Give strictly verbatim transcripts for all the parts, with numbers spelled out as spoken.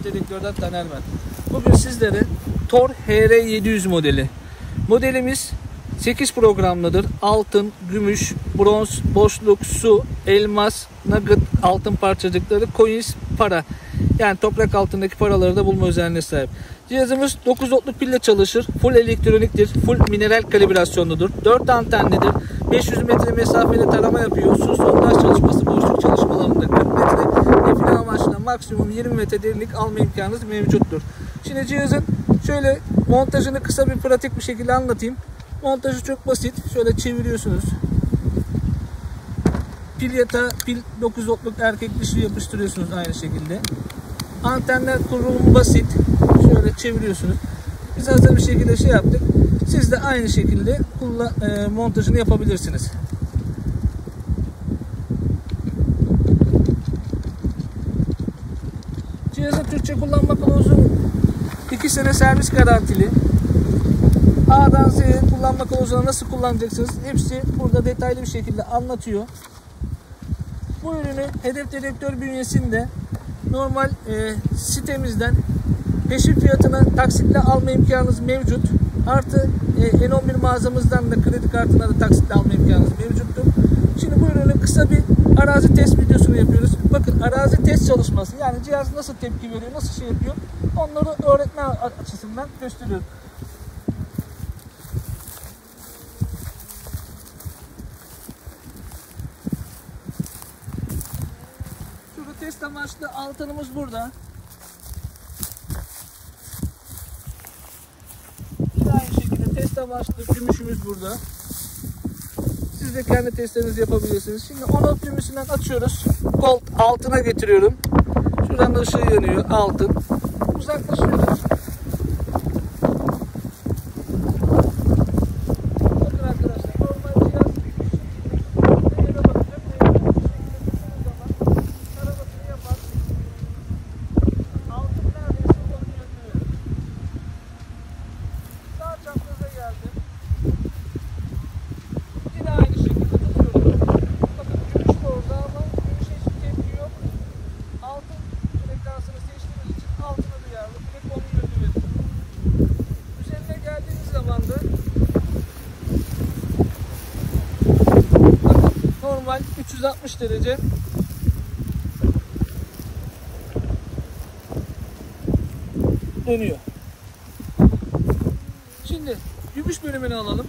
hedef dedektörden Taner ben. Bugün sizlere Thor H R yedi yüz modeli. Modelimiz sekiz programlıdır. Altın, gümüş, bronz, boşluk, su, elmas, nugget, altın parçacıkları, coins, para. Yani toprak altındaki paraları da bulma özelliğine sahip. Cihazımız dokuz voltluk pille çalışır. Full elektroniktir. Full mineral kalibrasyonludur. dört antenlidir. beş yüz metre mesafede tarama yapıyor. Su, sondaj çalışması, boşluk çalışmalarında kırk metre. Define amaçlı maksimum yirmi metre derinlik alma imkanınız mevcuttur. Şimdi cihazın şöyle montajını kısa bir pratik bir şekilde anlatayım. Montajı çok basit. Şöyle çeviriyorsunuz. Pil yatağı, pil dokuz voltluk erkek dişli yapıştırıyorsunuz aynı şekilde. Antenler kurulumu basit. Şöyle çeviriyorsunuz. Biz hazır bir şekilde şey yaptık. Siz de aynı şekilde kullan, e, montajını yapabilirsiniz. Cihazın Türkçe kullanma kılavuzu iki sene servis garantili. A'dan Z'ye kullanma kılavuzunu nasıl kullanacaksınız? Hepsi burada detaylı bir şekilde anlatıyor. Bu ürünü hedef dedektör bünyesinde normal e, sitemizden peşin fiyatına taksitle alma imkanınız mevcut. Artı e, N on bir mağazamızdan da kredi kartına da taksitle alma imkanınız mevcuttur. Şimdi bu ürünün kısa bir arazi test videosunu yapıyoruz. Bakın arazi test çalışması, yani cihaz nasıl tepki veriyor, nasıl şey yapıyor, onları öğretme açısından gösteriyorum. Şurada test amaçlı altınımız burada. Aynı şekilde test amaçlı gümüşümüz burada. Siz de kendi testlerinizi yapabilirsiniz. Şimdi on düğmesinden açıyoruz. Gold altına getiriyorum. Şuradan da ışığı yanıyor. Altın. Uzaklaşıyoruz. Bakın arkadaşlar, normal cihaz nereye bakacak? Taramasını yapar. Altın neredeyse onun yönünü verir. Sağ çapraza geldi. Yine aynı şekilde tutuyorum. Bakın gümüş de orada ama gümüşe hiç tepki yok. Altın frekansını seçtiğimiz için altına duyarlı. Direkt onun yönünü verir. Üzerine geldiğimiz zaman da bakın normal üç yüz altmış derece dönüyor. Şimdi gümüş bölümünü alalım.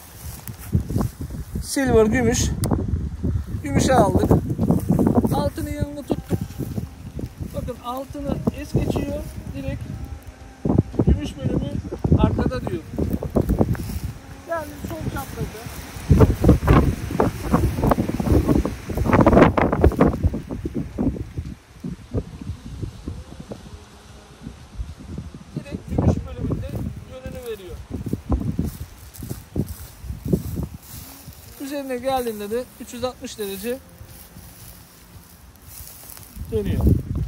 Silver gümüş. Gümüşe aldık. Altını yanına tuttuk. Bakın altını es geçiyor. Direkt gümüş bölümü arkada diyor. Yani sol çaprazda. Direkt gümüş bölümünde yönünü veriyor. Üzerine geldiğinde de üç yüz altmış derece dönüyor.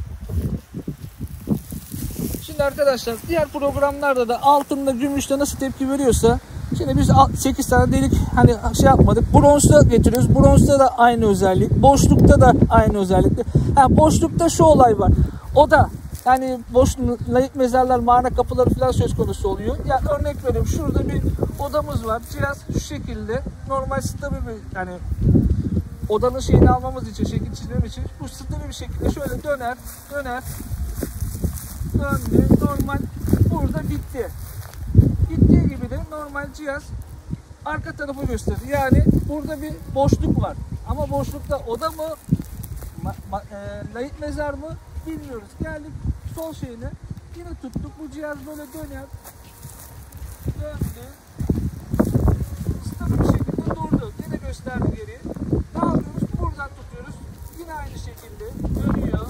Şimdi arkadaşlar diğer programlarda da altında gümüşte nasıl tepki veriyorsa, şimdi biz sekiz tane delik hani şey yapmadık. Bronzda getiriyoruz. Bronzda da aynı özellik. Boşlukta da aynı özellikte. Ha, boşlukta şu olay var. O da yani boş layık mezarlar, mağara kapıları falan söz konusu oluyor. Ya yani örnek veriyorum, şurada bir odamız var. Cihaz şu şekilde normal stabil bir, yani odanın şeyini almamız için, şekil çizmem için bu stabil bir şekilde şöyle döner, döner, döndü. Normal burada bitti. Bittiği gibi de normal cihaz arka tarafı gösterir. Yani burada bir boşluk var. Ama boşlukta oda mı, ma, ma, e, layık mezar mı bilmiyoruz. Geldik sol şeyine, yine tuttuk. Bu cihaz böyle döner, döndü, stabil bir şekilde durdu. Yine gösterdi geriye. Ne yapıyoruz? Buradan tutuyoruz. Yine aynı şekilde dönüyor,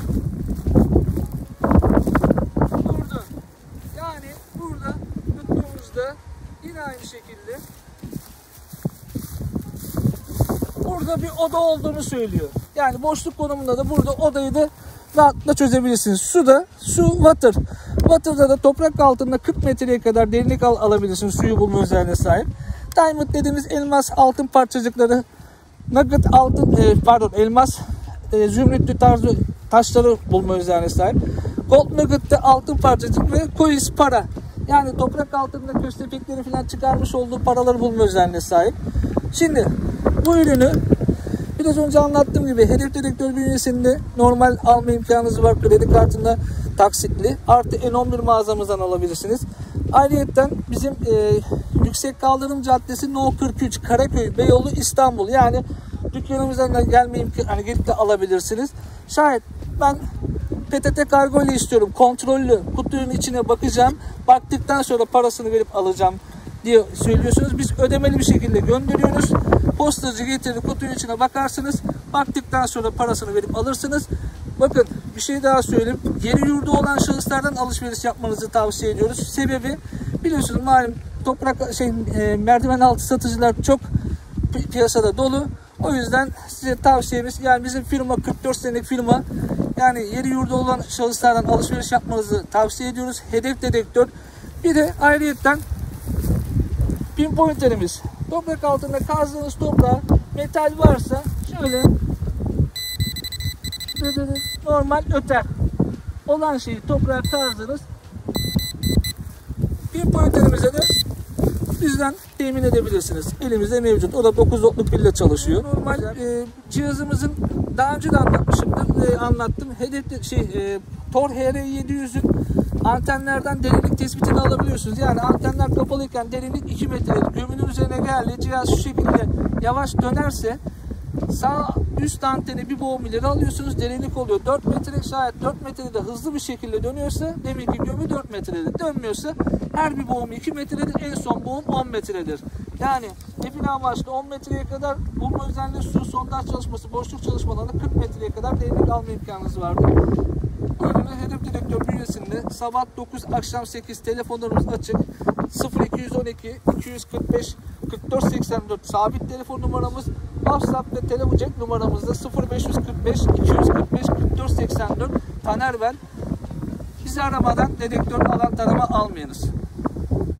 durdu. Yani burada tuttuğumuzda yine aynı şekilde burada bir oda olduğunu söylüyor. Yani boşluk konumunda da burada odayı da rahatlıkla çözebilirsiniz. Suda, su water. Water'da da toprak altında kırk metreye kadar derinlik al alabilirsiniz. Suyu bulma özelliğine sahip. Diamond dediğimiz elmas altın parçacıkları, nugget altın e, pardon elmas e, zümrütlü tarzı taşları bulma özelliğine sahip. Gold Nugget'te altın parçacık ve coins para. Yani toprak altında köstebekleri falan çıkarmış olduğu paraları bulma özelliğine sahip. Şimdi bu ürünü biraz önce anlattığım gibi hedef dedektör bünyesinde normal alma imkanınız var. Kredi kartında taksitli. Artı N on bir mağazamızdan alabilirsiniz. Ayrıca bizim e, Yüksek Kaldırım Caddesi No kırk üç Karaköy Beyoğlu İstanbul. Yani dükkanımızdan da gelme imkanı, hani gelip de alabilirsiniz. Şayet ben P T T kargo ile istiyorum, kontrollü kutunun içine bakacağım, baktıktan sonra parasını verip alacağım diye söylüyorsunuz. Biz ödemeli bir şekilde gönderiyoruz. Postacı getirir, kutunun içine bakarsınız, baktıktan sonra parasını verip alırsınız. Bakın bir şey daha söyleyeyim. Yeri yurdu olan şahıslardan alışveriş yapmanızı tavsiye ediyoruz. Sebebi biliyorsunuz malum toprak şey e, merdiven altı satıcılar çok pi piyasada dolu. O yüzden size tavsiyemiz, yani bizim firma kırk dört senelik firma, yani yeri yurdu olan şahıslardan alışveriş yapmanızı tavsiye ediyoruz. Hedef dedektör. Bir de ayrıyetten pinpointerimiz. Toprak altında kazdığınız toprağa metal varsa şöyle normal öter. Olan şeyi toprağa kazdınız. Pinpointerimize de bizden temin edebilirsiniz. Elimizde mevcut. O da dokuz voltluk pille çalışıyor. Normal e, cihazımızın daha önce de anlatmışımdır. E, anlattım. Hedef şey e, Tor H R yedi yüzün antenlerden derinlik tespitini alabiliyorsunuz. Yani antenler kapalıyken derinlik iki metredir. Gömünün üzerine geldi. Cihaz şu şekilde yavaş dönerse sağ üst anteni bir boğum ileri alıyorsunuz. Derinlik oluyor dört metre. Şayet dört metrede hızlı bir şekilde dönüyorsa demek ki gömü dört metredir. Dönmüyorsa her bir boğum iki metredir. En son boğum on metredir. Yani define amaçlı on metreye kadar bulma özelliği su, sondaj çalışması, boşluk çalışmalarında kırk metreye kadar derinlik alma imkanınız vardır. Ürünü hedef dedektör bünyesinde sabah dokuz akşam sekiz telefonlarımız açık. sıfır iki yüz on iki iki yüz kırk beş kırk dört seksen dört sabit telefon numaramız. WhatsApp ve telefon cep numaramızda sıfır beş yüz kırk beş iki yüz kırk beş kırk dört seksen dört. Taner ben. Bizi aramadan dedektör alan tarama almayınız.